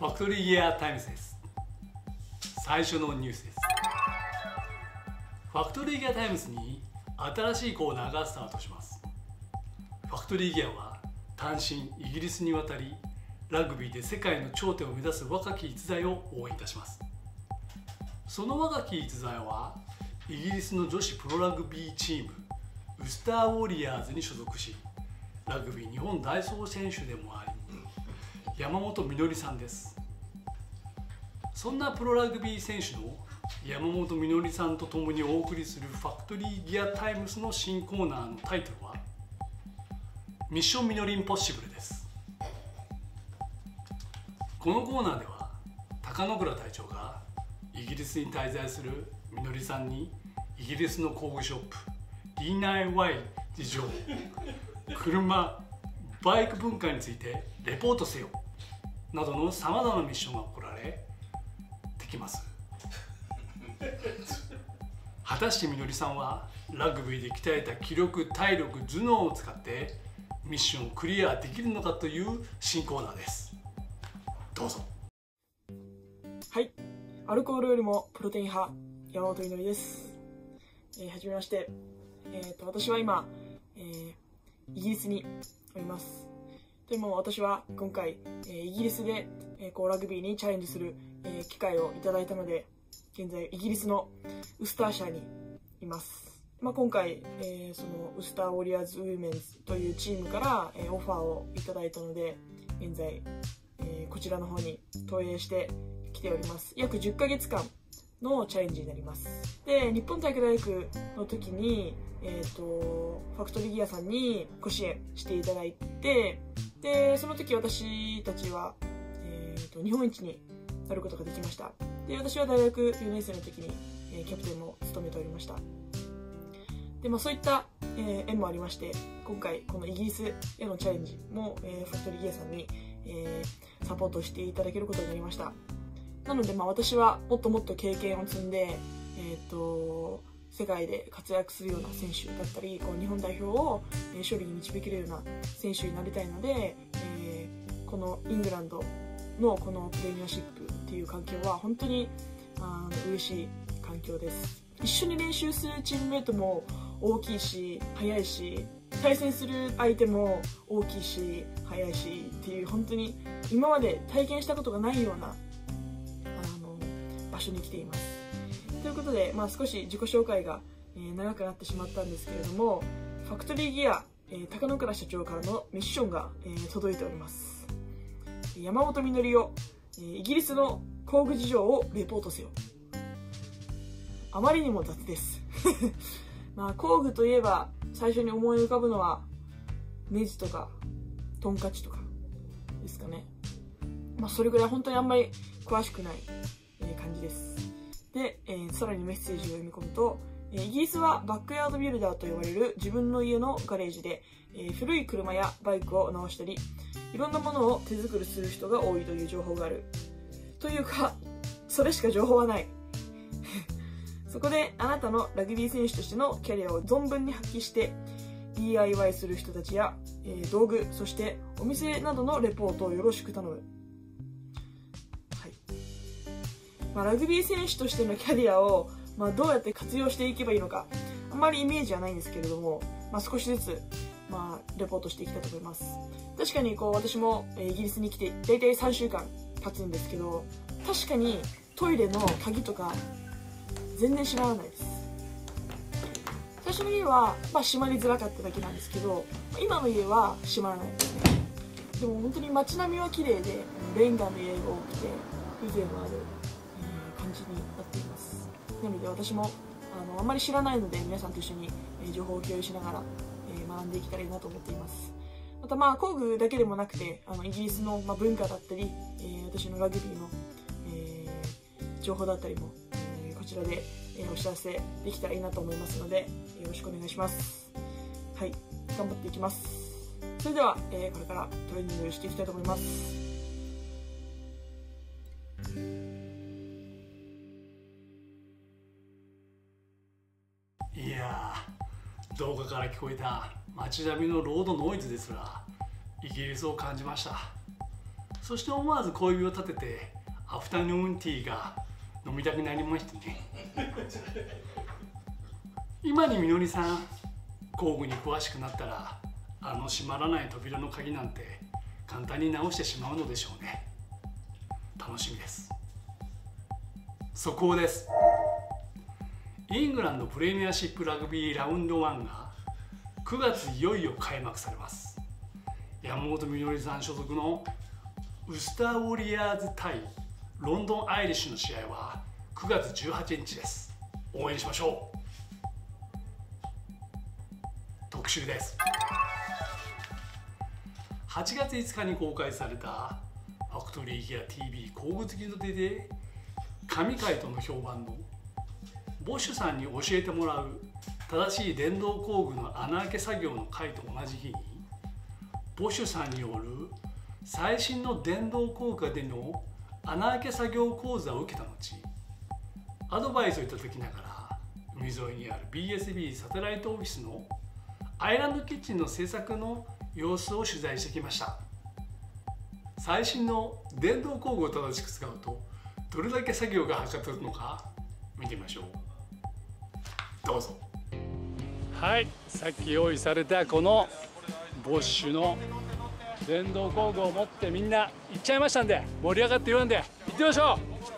ファクトリーギアタイムズです。最初のニュースです。ファクトリーギアタイムズに新しいコーナーがスタートします。ファクトリーギアは単身イギリスに渡り、ラグビーで世界の頂点を目指す若き逸材を応援いたします。その若き逸材はイギリスの女子プロラグビーチームウスターウォリアーズに所属し、ラグビー日本代表選手でもあり山本みのりさんです。そんなプロラグビー選手の山本みのりさんと共にお送りするファクトリーギアタイムズの新コーナーのタイトルはミッションみのりインポッシブルです。このコーナーでは高野倉隊長がイギリスに滞在するみのりさんにイギリスの工具ショップ D9Y 事情、車・バイク文化についてレポートせよなどのさまざまなミッションが行われてきます。果たしてみのりさんはラグビーで鍛えた気力、体力、頭脳を使ってミッションをクリアできるのかという新コーナーです。どうぞ。 はい、アルコールよりもプロテイン派、山本みのりです。はじめまして。私は今、イギリスにおります。でも私は今回、イギリスで、ラグビーにチャレンジする、機会をいただいたので、現在イギリスのウスターシャーにいます。今回、そのウスターウォリアーズ・ウィメンズというチームから、オファーをいただいたので、現在、こちらの方に投影してきております。約10ヶ月間のチャレンジになります。で、日本体育大学の時に、ファクトリーギアさんにご支援していただいて、で、その時私たちは、日本一になることができました。で、私は大学4年生の時に、キャプテンも務めておりました。で、そういった、縁もありまして、今回このイギリスへのチャレンジも、ファクトリーギアさんに、サポートしていただけることになりました。なので、私はもっともっと経験を積んで、世界で活躍するような選手だったり、日本代表を勝利に導けるような選手になりたいので、このイングランドのこのプレミアシップっていう環境は本当に嬉しい環境です。一緒に練習するチームメイトも大きいし速いし、対戦する相手も大きいし速いしっていう、本当に今まで体験したことがないような場所に来ています。ということで、少し自己紹介が長くなってしまったんですけれども、ファクトリーギア高野倉社長からのミッションが届いております。山本みのりをイギリスの工具事情をレポートせよ。あまりにも雑です工具といえば最初に思い浮かぶのはネジとかトンカチとかですかね。それぐらい本当にあんまり詳しくない感じです。で、さらにメッセージを読み込むと、イギリスはバックヤードビルダーと呼ばれる自分の家のガレージで、古い車やバイクを直したり、いろんなものを手作りする人が多いという情報がある。というか、それしか情報はない。そこであなたのラグビー選手としてのキャリアを存分に発揮して DIY する人たちや、道具、そしてお店などのレポートをよろしく頼む。ラグビー選手としてのキャリアを、どうやって活用していけばいいのか、あんまりイメージはないんですけれども、少しずつ、レポートしていきたいと思います。確かに私もイギリスに来て大体3週間経つんですけど、確かにトイレの鍵とか全然知らないです。最初の家は、閉まりづらかっただけなんですけど、今の家は閉まらないですね。でも本当に街並みは綺麗で、レンガの家が多くて風情のある感じになっています。なので私もあんまり知らないので、皆さんと一緒に情報を共有しながら学んでいけたらいいなと思っています。また工具だけでもなくて、イギリスの文化だったり、私のラグビーの情報だったりもこちらでお知らせできたらいいなと思いますので、よろしくお願いします。はい、頑張っていきます。それではこれからトレーニングしていきたいと思います。 いやー、動画から聞こえた街並みのロードノイズですらイギリスを感じました。 そして思わず小指を立ててアフタヌーンティーが飲みたくなりましたね。今にみのりさん工具に詳しくなったら閉まらない扉の鍵なんて簡単に直してしまうのでしょうね。楽しみです。速報です。イングランドプレミアシップラグビーラウンド1が9月いよいよ開幕されます。山本みのりさん所属のウスターウォリアーズ対ロンドンアイリッシュの試合は9月18日です。応援しましょう。特集です。8月5日に公開されたファクトリーギア TV 工具付きの手で神回との評判のボッシュさんに教えてもらう正しい電動工具の穴開け作業の回と同じ日にボッシュさんによる最新の電動工具での穴開け作業講座を受けた後、アドバイスをいただきながら海沿いにある BSB サテライトオフィスのアイランドキッチンの制作の様子を取材してきました。最新の電動工具を正しく使うとどれだけ作業がはかどるのか見てみましょう。どうぞ。はい、さっき用意されたこのボッシュの電動工具を持ってみんな行っちゃいましたんで、盛り上がって言わんで行ってみましょう。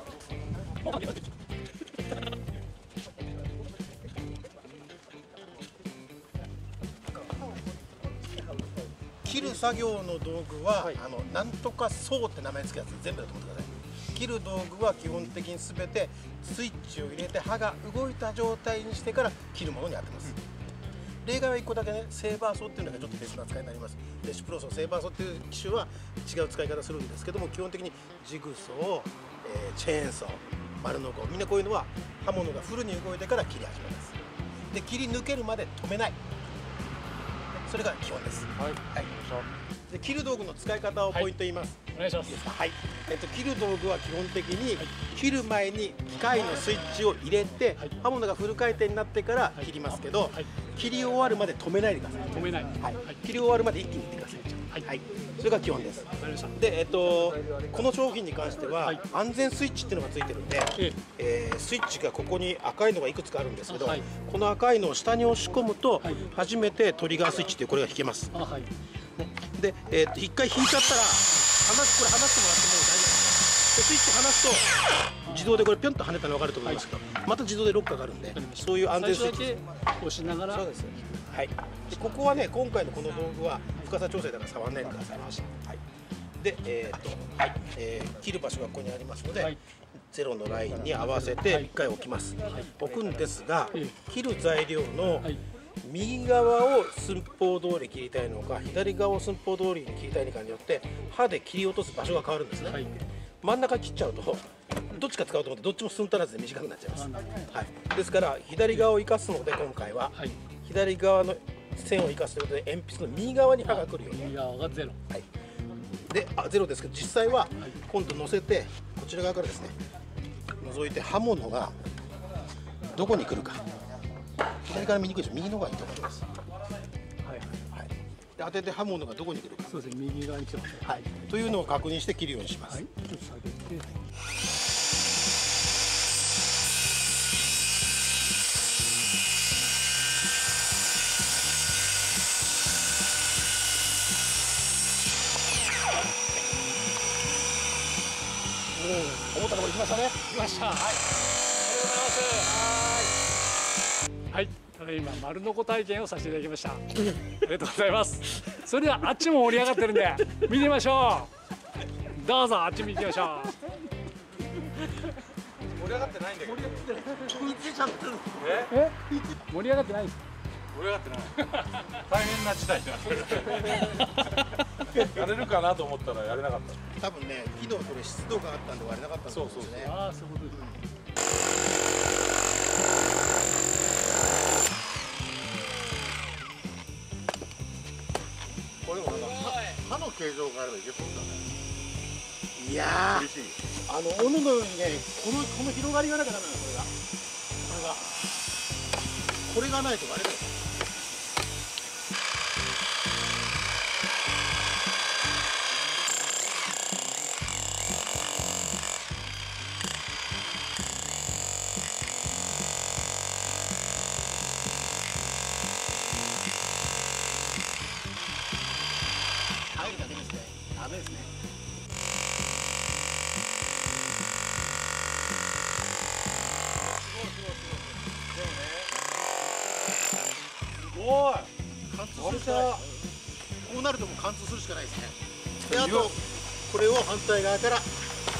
切る作業の道具は、なんとかそうって名前つけたやつ全部だと思ってください。切る道具は基本的に全てスイッチを入れて刃が動いた状態にしてから切るものに当てます。例外は1個だけね、セーバーソーっていうのがちょっと別な扱いになります。レシプロソー、セーバーソーっていう機種は違う使い方するんですけども、基本的にジグソー、チェーンソー、丸ノコ、みんなこういうのは刃物がフルに動いてから切り始めます。で、切り抜けるまで止めない、それが基本です。はい、はい、で切る道具の使い方をポイント言います。 お願いします。 はい、切る道具は基本的に切る前に機械のスイッチを入れて、刃物がフル回転になってから切りますけど、切り終わるまで止めないでください。 止めない。 はい、切り終わるまで一気にいってください。はい、それが基本です。で、この商品に関しては安全スイッチっていうのがついてるんで、スイッチがここに赤いのがいくつかあるんですけど、この赤いのを下に押し込むと初めてトリガースイッチっていうこれが引けます。で、一回引いちゃったらこれ離してもらっても大丈夫です。でスイッチ離すと自動でこれピョンと跳ねたの分かると思いますけど、また自動でロックがあるんで、そういう安全スイッチです。 押しながら。そうです。 はい。でここはね、今回のこの道具は深さ調整だから触らないでください。はい。で、はい、切る場所がここにありますので、ゼロのラインに合わせて1回置きます。置くんですが、切る材料の右側を寸法通り切りたいのか、左側を寸法通りに切りたいのかによって刃で切り落とす場所が変わるんですね。真ん中切っちゃうとどっちか使おうと思ってどっちも寸足らずで短くなっちゃいます。はい、ですから左側を生かすので今回は左側の線を生かすということで鉛筆の右側に刃が来るように。 右側がゼロ。 はい。で、ゼロですけど実際は今度乗せてこちら側からですね覗いて刃物がどこに来るか。左から見にくいでしょ。右の方がいいと思います。はいはい。で当てて刃物がどこに来るか。 そうですね。右側に来てます。 はい。というのを確認して切るようにします。 はい。ちょっと下げて。 思ったところ来ましたね。 来ました。はい。ありがとうございます。はい。ただ今丸のこ体験をさせていただきました。ありがとうございます。それではあっちも盛り上がってるんで見てみましょう。どうぞあっち見てみましょう。 盛り上がってないんだけど。いつちゃんと。 盛り上がってないです。 盛り上がってない。大変な事態になってる。やれるかなと思ったらやれなかった。 多分ね、昨日これ湿度があったんで割れなかったんですね。 そうそうそう。 ああ、そういうことです。 これでもなんか刃の形状があればいけそうだね。 いやー、 厳しい。 斧のようにね、この広がりがなきゃダメなの、これがないと割れない。 目ですね。 すごい。貫通するしかない。こうなるともう貫通するしかないですね。で、あとこれを反対側からよいし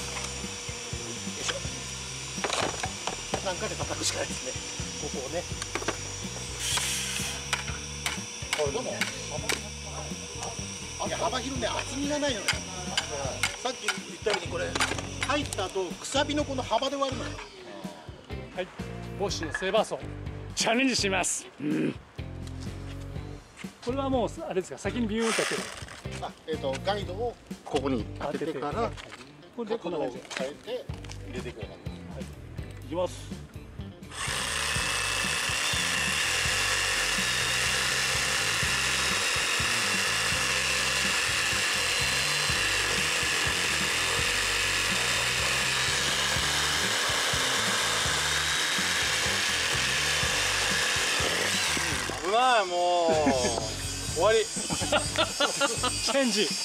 ょ。なんかで叩くしかないですね。ここをね。これでも幅広ね、厚みがないのね。さっき言ったようにこれ入った後くさびのこの幅で割るのよ。 はい、ボッシュのセーバーソーチャレンジしてみます。これはもうあれですか、先にビューンってやってる。 ガイドをここに当ててからこれでこんな感じで変えて入れていくような感じ。 いきます。 危ない、もう終わり。 チェンジ。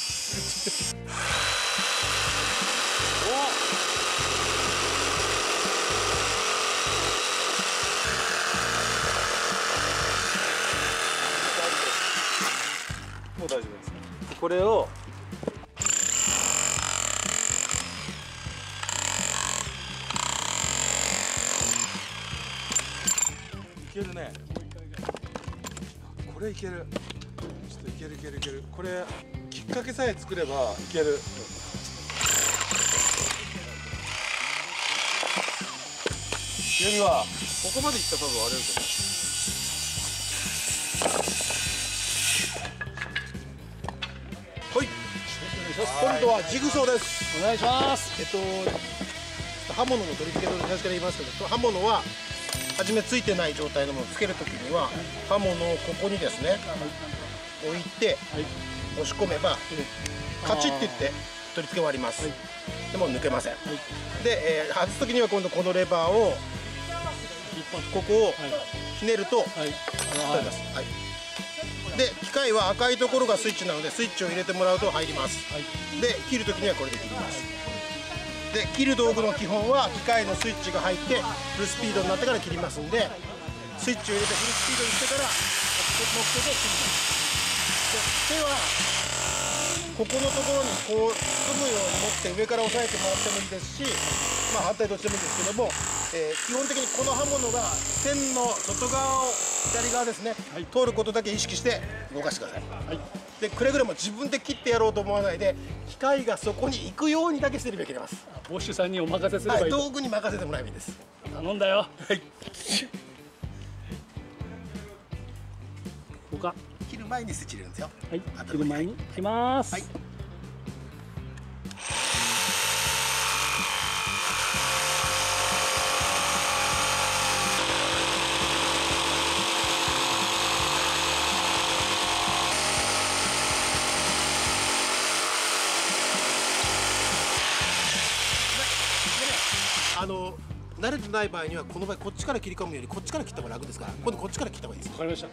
もう大丈夫です。これをいけるね。これいける。ちょっといけるいけるいける。これきっかけさえ作ればいける。よりはここまでいったら多分割れると思う。 はい、今度はジグソーです。 お願いします。 刃物の取り付けと最初から言いますけど、刃物は初めついてない状態のものをつけるときには刃物をここにですね、置いて押し込めばカチッていって取り付け終わります。でも抜けません。で、外すときには今度このレバーをここをひねると取れます。で、機械は赤いところがスイッチなのでスイッチを入れてもらうと入ります。で、切るときにはこれで切ります。で、切る道具の基本は機械のスイッチが入ってフルスピードになってから切りますんで、スイッチを入れてフルスピードにしてから乗っけて切ります。で、手はここのところにこう包むように持って上から押さえてもらってもいいですし、まあ反対としてもいいんですけども、基本的にこの刃物が線の外側を左側ですね、通ることだけ意識して動かしてください。で、くれぐれも自分で切ってやろうと思わないで、機械がそこに行くようにだけしてればいけます。 ボッシュさんにお任せすればいいと。 道具に任せてもらえばいいです。 頼んだよ。 はい。 ここか。 切る前にスイッチ入れるんですよ。 はい。切る前に切ります。はい。 慣れてない場合にはこの場合こっちから切り込むよりこっちから切った方が楽ですから、今度こっちから切った方がいいです。 わかりました。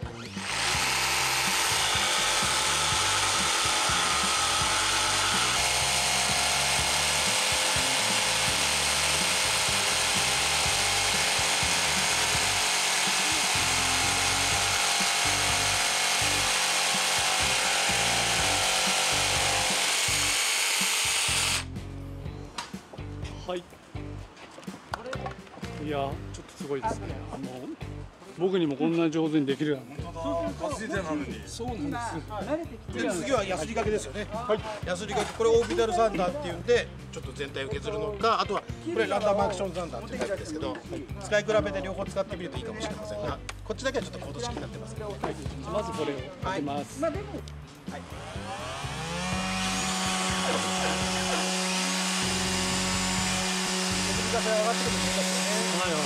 はい。いや、ちょっとすごいですね。僕にもこんな上手にできるような。 初めてなのに。 そうなんです。 で、次はヤスリ掛けですよね。はい。ヤスリ掛け、これオービタルサンダーっていうんで、ちょっと全体を削るのか、あとはこれランダムアクションサンダーっていうタイプですけど、使い比べて両方使ってみるといいかもしれませんが、こっちだけはちょっとコード式になってますので。 まずこれをかけます。はい。 上がってくると思いますよね。 はいはい。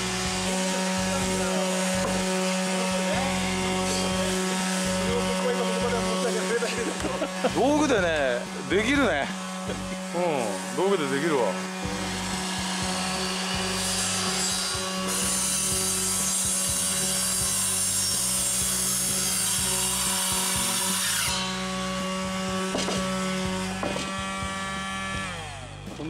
道具でね、できるね。うん、道具でできるわ。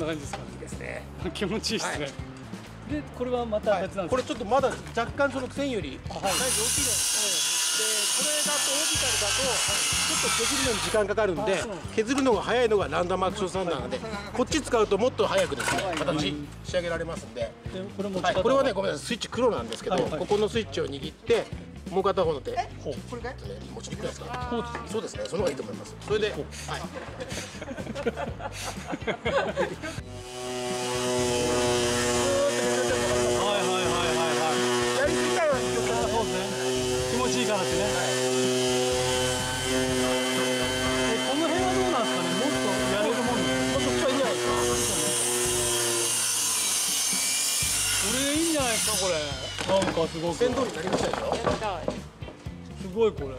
感じですか。 いいですね。 気持ちいいですね。 はいでこれはまた別なんですか。 これちょっとまだ若干その線よりサイズ大きいじゃないですか。でこれだとオービタルだとちょっと削るのに時間かかるんで、削るのが早いのがランダムアクションサンダーなんで、こっち使うともっと早くですね形仕上げられますんで。 でこれもはい、これはねごめんなさい、スイッチ黒なんですけど、ここのスイッチを握ってもう片方の手、これね持ちにくいですか。そうですね、その方がいいと思います。それで、はい。やりすぎたような気がする。 そうですね。気持ちいいからってね。この辺はどうなんですかね。もっとやれるもんですか。 もっと近いんじゃないですか。 これいいんじゃないですかこれ。なんかすごく。 線通りになりましたでしょ。 すごいこれ。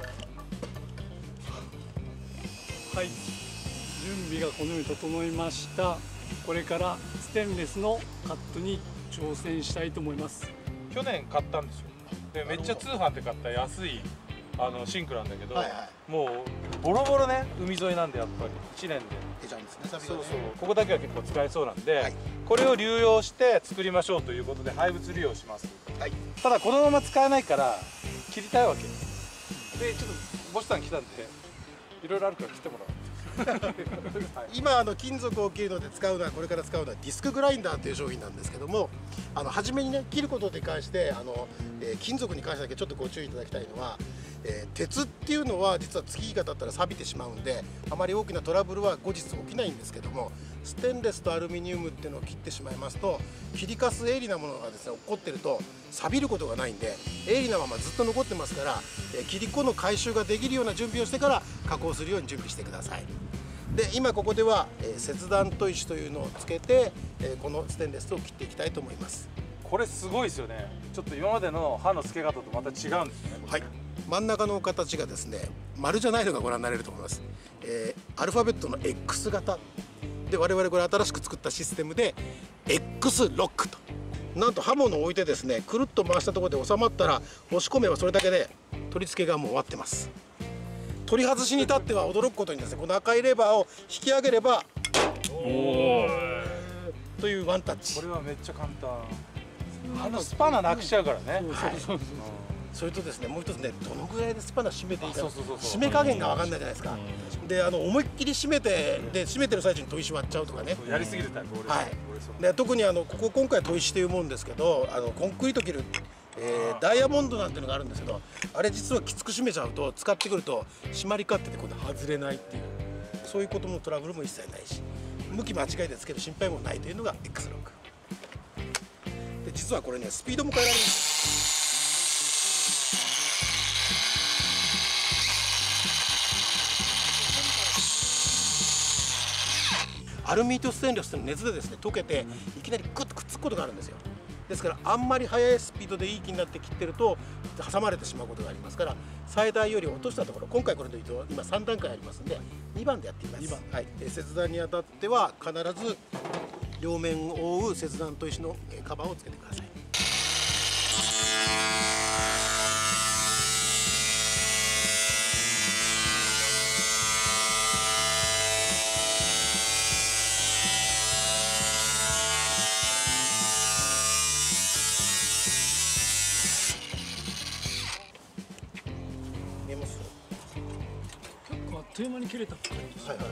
はい。準備がこのように整いました。これからステンレスのカットに挑戦したいと思います。 去年買ったんですよ。でめっちゃ通販で買った安いシンクなんだけど、もうボロボロね、海沿いなんでやっぱり1年で出ちゃうんですね。 そうそう、ここだけは結構使えそうなんで、これを流用して作りましょうということで廃物利用します。ただこのまま使えないから切りたいわけで、ちょっとボシさん来たんでいろいろあるから切ってもらおう。 今金属を切るので使うのは、これから使うのはディスクグラインダーという商品なんですけども、初めにね切ることに関して金属に関してだけちょっとご注意いただきたいのは、鉄っていうのは実は月日が経ったら錆びてしまうんで、あまり大きなトラブルは後日起きないんですけども、ステンレスとアルミニウムっていうのを切ってしまいますと、切りかす鋭利なものがですね起こってると錆びることがないんで、鋭利なままずっと残ってますから、切り子の回収ができるような準備をしてから加工するように準備してください。で今ここでは、切断砥石というのをつけて、このステンレスを切っていきたいと思います。 これすごいですよね。ちょっと今までの刃の付け方とまた違うんですね。 はい、真ん中の形がですね丸じゃないのがご覧になれると思います。アルファベットの X 型で、我々これ新しく作ったシステムで X ロックと、なんと刃物を置いてですねくるっと回したところで収まったら押し込めばそれだけで取り付けがもう終わってます。取り外しに至っては驚くことにですね、この赤いレバーを引き上げればというワンタッチ。 これはめっちゃ簡単。スパナなくしちゃうからね。 それとですね、もう一つね、どのぐらいでスパナ締めていいか、締め加減が分かんないじゃないですか。で思いっきり締めて、で締めてる最中に砥石割っちゃうとかね。 やりすぎるタイプ。 はい。で特にここ今回砥石というもんですけど、コンクリート切るダイヤモンドなんていうのがあるんですけど、あれ実はきつく締めちゃうと使ってくると締まり勝手で今度外れないっていう、そういうこともトラブルも一切ないし、向き間違いでつける心配もないというのが X ロックで、実はこれねスピードも変えられます。アルミとステンレスの熱でですね溶けていきなりグッとくっつくことがあるんですよ。ですからあんまり速いスピードでいい気になって切ってると挟まれてしまうことがありますから、最大より落としたところ、今回これでいうと今3段階ありますんで2番でやってみます。2番、はい、切断にあたっては必ず両面を覆う切断砥石のカバーをつけてください。 あっという間に切れたって感じです。 はいはいはい。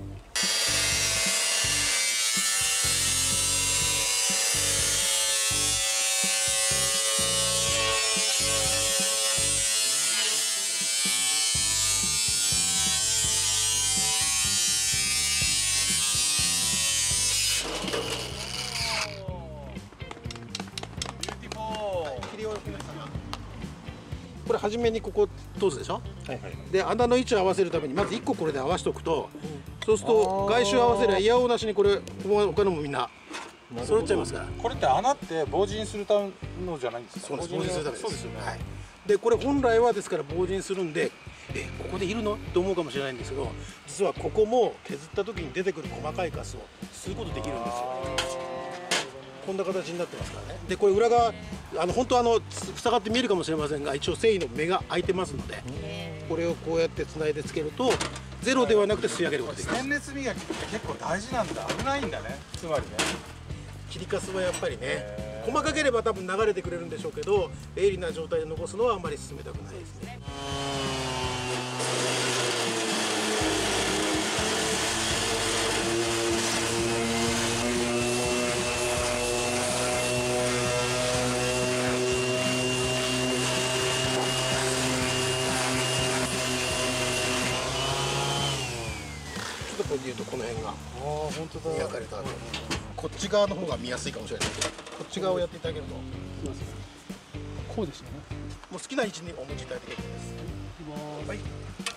切り終わりました。これ初めにここ通すでしょ。で穴の位置を合わせるためにまず1個これで合わせておくと、そうすると外周合わせりゃいやおうなしにこれ他のもみんな揃っちゃいますから。 これって穴って防塵するためのじゃないんですか。 そうです、防塵するためです。 そうですよね。 はい。でこれ本来はですから防塵するんで、ここでいるのと思うかもしれないんですけど、実はここも削った時に出てくる細かいカスを吸うことできるんですよ。 こんな形になってますからね。でこれ裏側本当塞がって見えるかもしれませんが、一応繊維の目が開いてますので、これをこうやってつないでつけるとゼロではなくて吸い上げることができます。 ステンレス磨きって結構大事なんだ。危ないんだね、つまりね。 切りかすはやっぱりね、細かければ多分流れてくれるんでしょうけど、鋭利な状態で残すのはあんまり進めたくないですね。ちょっとこれでいうとこの辺が本当だ。 焼かれた後、こっち側の方が見やすいかもしれないけど、こっち側をやっていただけると、 こうですよね。 もう好きな位置にお持ちいただいて結構です。はい。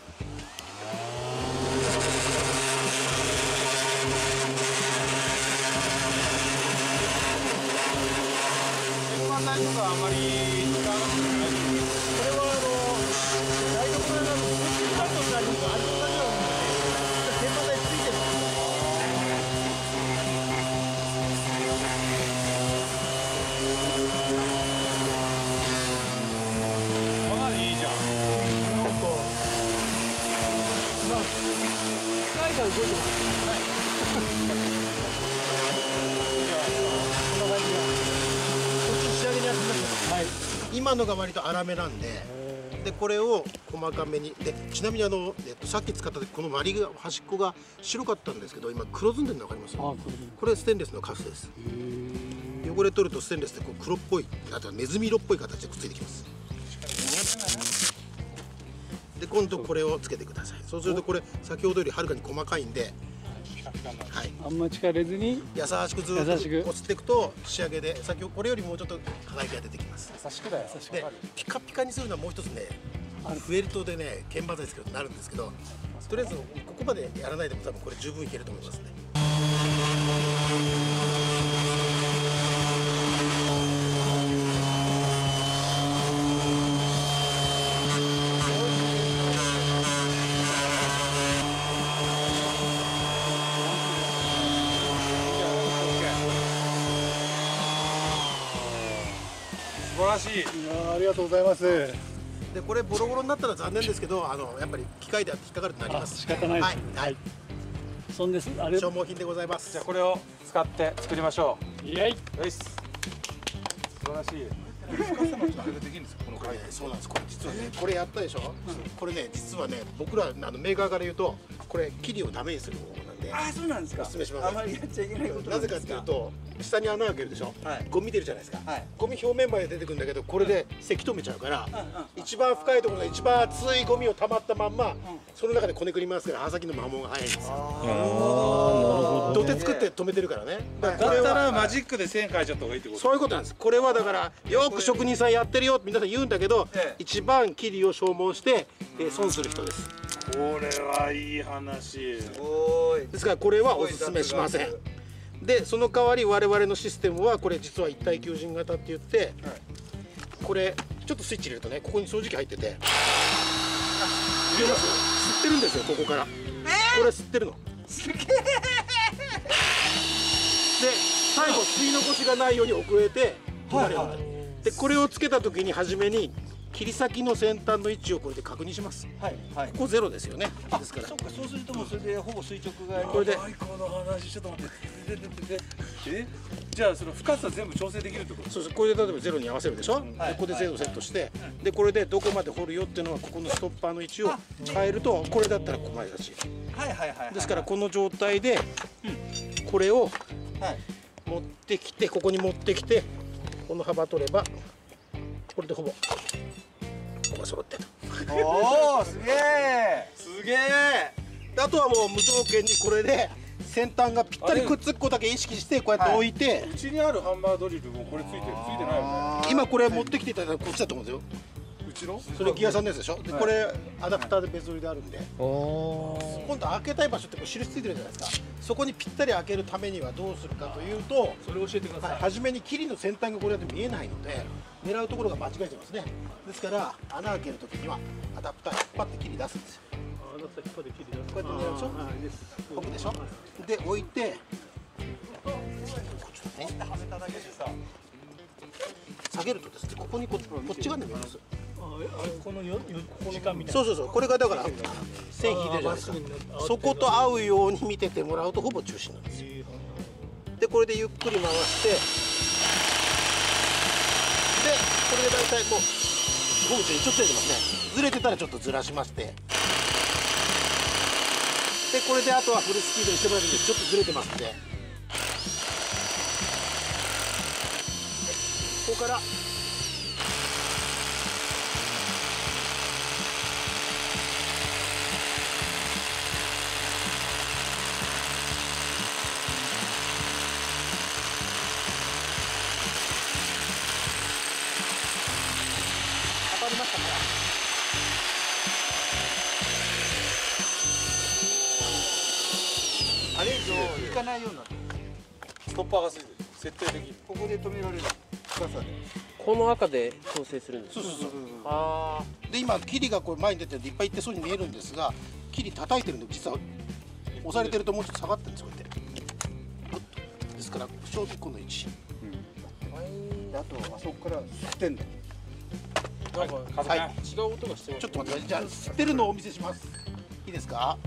天板台とかあんまり使わなくてもない。 これは台所なので、カットしてありますが、あれと同じようなもので、天板台ついてるんですよ。 かなりいいじゃん。 なんか、機械が動いてます。はい。こんな感じが。こっち仕上げにやってみました。はい。今のが割と粗めなんで、でこれを細かめに。でちなみにさっき使った時この周りが端っこが白かったんですけど、今黒ずんでるの分かります？これステンレスのカスです。汚れ取るとステンレスでこう黒っぽい、あとはネズミ色っぽい形でくっついてきます。で今度これをつけてください。そうするとこれ先ほどよりはるかに細かいんで、はい、 あんま力入れずに優しくずっとこすっていくと仕上げで先ほどこれよりもうちょっと輝きが出てきます。 優しくだよ。 でピカピカにするのはもう一つね、フェルトでね鍵盤材ですけどなるんですけど、とりあえずここまでやらないでも多分これ十分いけると思いますね。 素晴らしい。 ありがとうございます。 でこれボロボロになったら残念ですけど、やっぱり機械で引っかかるとなります。 仕方ないですね。 はい。 そんです。あれ消耗品でございます。 じゃあこれを使って作りましょう。 イエイ。 よし。素晴らしい。これができるんですか、この回。 そうなんです。これ実はね、これやったでしょ。これね、実はね、僕らメーカーから言うと、これ切りをダメにする方法なんで。 あ、そうなんですか。 お勧めします。 あまりやっちゃいけないことなぜかっていうと、下に穴開けるでしょ。 はい。 ゴミ出るじゃないですか。 はい。 ゴミ表面まで出てくるんだけど、これでせき止めちゃうから、一番深いところで一番熱いゴミを溜まったまんま、その中でこねくり回すから刃先の摩耗が早いんですよ。土手作って止めてるからね。 だったらマジックで線描いちゃった方がいいってこと。 そういうことなんです。これはだからよく職人さんやってるよって皆さん言うんだけど、一番切りを消耗して損する人です。 これはいい話。 ですからこれはおすすめしません。でその代わり我々のシステムはこれ実は一体求人型って言って、これちょっとスイッチ入れるとね、ここに掃除機入ってて、入れます？吸ってるんですよ、ここから。これ吸ってるの。 すげえ。 で最後吸い残しがないように遅れて離れる。でこれをつけた時に初めに切り先の先端の位置をこれで確認します。 はいはい。 ここゼロですよね。ですから。 そうか、そうするともうそれでほぼ垂直が。 これで。 この話ちょっと待って。じゃあその深さ全部調整できるってこと？ そうそう、これで例えばゼロに合わせるでしょ。でここでゼロセットして、でこれでどこまで掘るよっていうのはここのストッパーの位置を変えると、これだったらこまいだし。 はいはいはい。 ですからこの状態でこれを持ってきて、ここに持ってきて、この幅取ればこれでほぼここが揃ってる。 おお、すげえ。 すげえ。あとはもう無条件にこれで先端がぴったりくっつくことだけ意識してこうやって置いて、 うちにあるハンマードリルもこれついてる？ついてないよね。 今これ持ってきていただいたらこっちだと思うんですよ。 うちの？ それギアさんのやつでしょ。でこれアダプターで別売りであるんで、今度開けたい場所ってこう印ついてるじゃないですか。そこにぴったり開けるためにはどうするかというと、 それを教えてください。 初めに切りの先端がこれだと見えないので狙うところが間違えてますね。ですから穴開けるときにはアダプター引っ張って切り出すんですよ。 あなた引っ張って切り出す。 こうやって狙うでしょ。ここでしょ。で置いて、 ね。下げるとですね、ここにこっちがね見えます。 この時間みたいな。 そう、これがだから線引いてるじゃないですか。そこと合うように見ててもらうとほぼ中心なんですよ。でこれでゆっくり回して、でこれで大体もうほぼ中心ちょっと出てますね。ずれてたらちょっとずらしまして、でこれであとはフルスピードにしてもらえるんで、ちょっとずれてますんで、ここから当たりましたから。 あれ以上行かないようになってる。 ストッパーがついてる。設定的にここで止められる深さで。 この赤で調整するんですか。 そう。 あで今キリがこう前に出てるんでいっぱいいってそうに見えるんですが、キリ叩いてるんで実は押されてるともうちょっと下がってるんですよ、こうやってグッと。ですから正面この位置。 あとあそこから吸ってんだ。 なんかはい、 違う音がしてます。 ちょっと待って、じゃあ吸ってるのをお見せします。いいですか。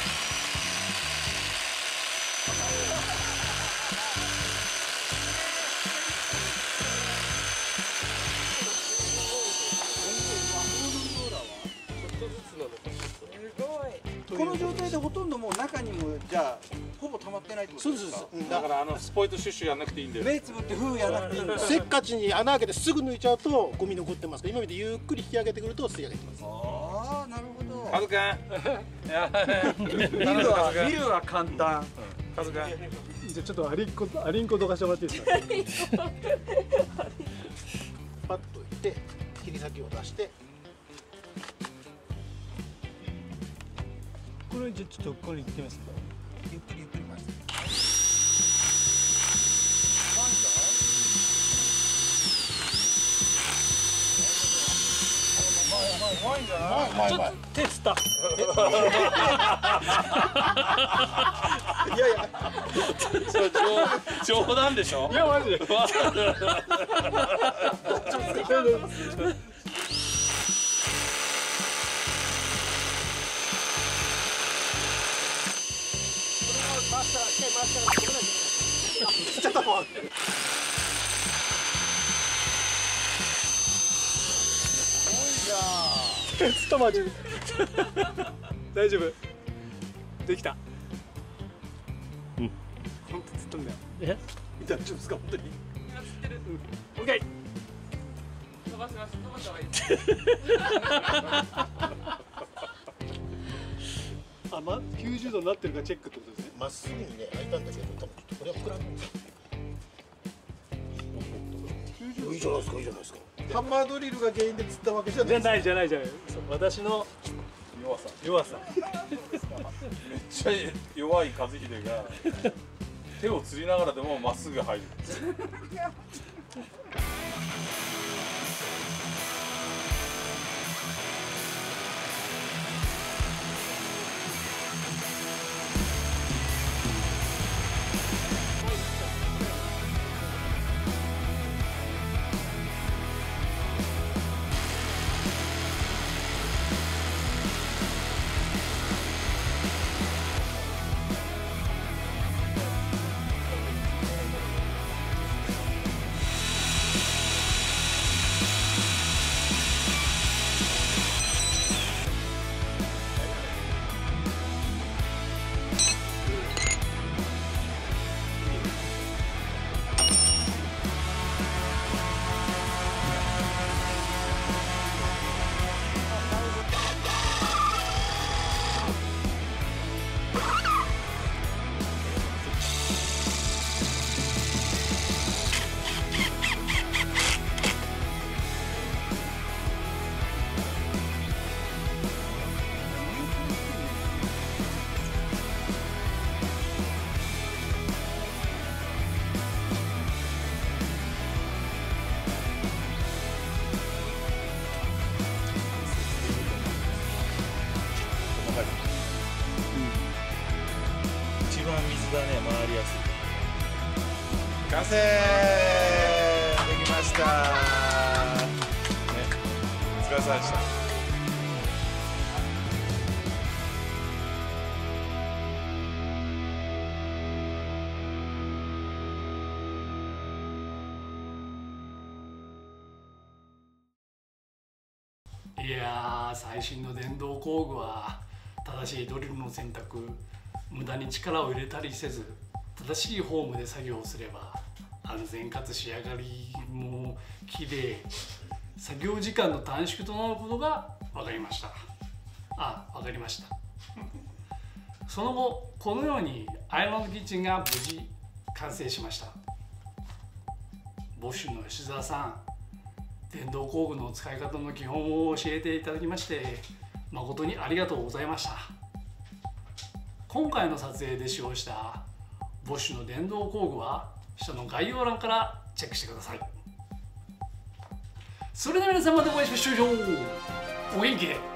この状態でほとんどもう中にもじゃあほぼ溜まってないってことですか。 だからスポイトシュッシュやんなくていいんだよ。 目つぶってフーやらなくていいんだ。 せっかちに穴開けてすぐ抜いちゃうとゴミ残ってますから、今みたいにゆっくり引き上げてくると吸い上げてます。 ああ、なるほど。 カズくん。 見るは簡単。 カズくん。 じゃあちょっとアリンコどかしてもらっていいですか。 パッといって切り先を出して、 これじゃちょっとこれ行ってみますか。 ゆっくり回して。 うまいんじゃない？ うまい。 手つった。 いやいや。 冗談でしょ？ いやマジで。 ちょっともう。 ちょっとマジで。大丈夫。できた。うん。本当つったんだよ。 大丈夫ですか、本当に。 オッケー。 飛ばした方がいい。 あ、90度になってるかチェックってことですね。 まっすぐにね開いたんだけど、多分これは膨らむんですよ。いいじゃないですか、いいじゃないですか。ハンマードリルが原因で釣ったわけじゃない。 じゃない。そう、私の弱さ。 めっちゃ弱い和秀が手を釣りながらでもまっすぐ入る。 一番水がね回りやすい。 完成できました、ね、お疲れ様でした。 いやー、最新の電動工具は正しいドリルの選択、無駄に力を入れたりせず正しいフォームで作業をすれば安全かつ仕上がりもきれい、作業時間の短縮となることが分かりました。その後このようにアイランドキッチンが無事完成しました。ボッシュの吉澤さん、電動工具の使い方の基本を教えていただきまして誠にありがとうございました。今回の撮影で使用したボッシュの電動工具は下の概要欄からチェックしてください。それでは皆さんまたお会いしましょう。お元気で。